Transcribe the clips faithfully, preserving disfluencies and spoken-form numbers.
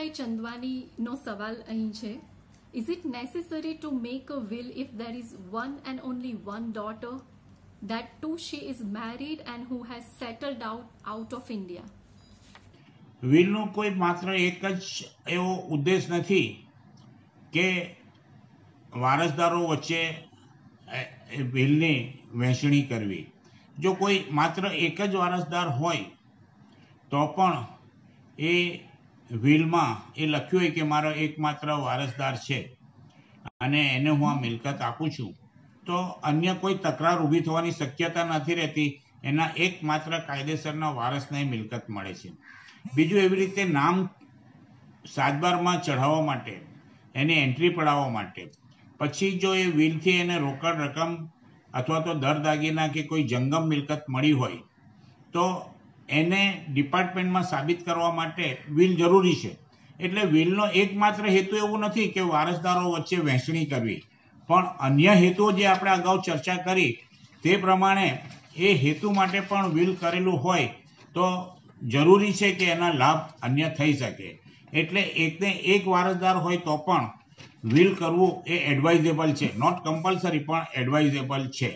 વિપુલભાઈ ચંદવાનીનો સવાલ અહીં છે. Is it necessary to make a will if there is one and only one daughter? That too she is married and who has settled out out of India. વિલનો કોઈ માત્ર એક જ એવો ઉદ્દેશ નથી કે વારસદારો વચ્ચે વિલની વહેંચણી કરવી. જો કોઈ માત્ર એક જ વારસદાર હોય તો પણ એ વિલમાં એ લખ્યું હોય કે મારો એકમાત્ર વારસદાર છે અને એને હું આ મિલકત આપું છું, તો અન્ય કોઈ તકરાર ઊભી થવાની શક્યતા નથી રહેતી. એના એકમાત્ર કાયદેસરના વારસને મિલકત મળે છે. બીજું, એવી રીતે નામ સાતબારમાં ચઢાવવા માટે, એની એન્ટ્રી પડાવવા માટે, પછી જો એ વિલથી એને રોકડ રકમ અથવા તો દર દાગીના કે કોઈ જંગમ મિલકત મળી હોય તો એને ડિપાર્ટમેન્ટમાં સાબિત કરવા માટે વિલ જરૂરી છે. એટલે વિલનો એકમાત્ર હેતુ એવું નથી કે વારસદારો વચ્ચે વહેંચણી કરવી, પણ અન્ય હેતુઓ જે આપણે અગાઉ ચર્ચા કરી તે પ્રમાણે એ હેતુ માટે પણ વિલ કરેલું હોય તો જરૂરી છે કે એના લાભ અન્ય થઈ શકે. એટલે એકને એક વારસદાર હોય તો પણ વિલ કરવું એ એડવાઇઝેબલ છે, નોટ કમ્પલસરી પણ એડવાઇઝેબલ છે.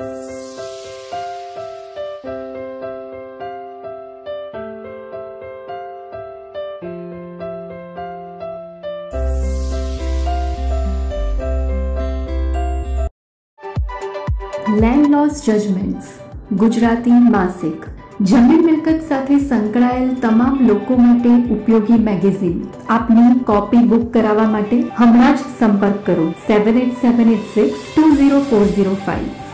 લેન્ડ લોસ જજમેન્ટ્સ ગુજરાતી માસિક જમીન મિલકત સાથે સંકળાયેલ તમામ લોકો માટે ઉપયોગી મેગેઝિન. આપની કોપી બુક કરાવવા માટે હમણાં જ સંપર્ક કરો seven eight seven eight six two zero four zero five.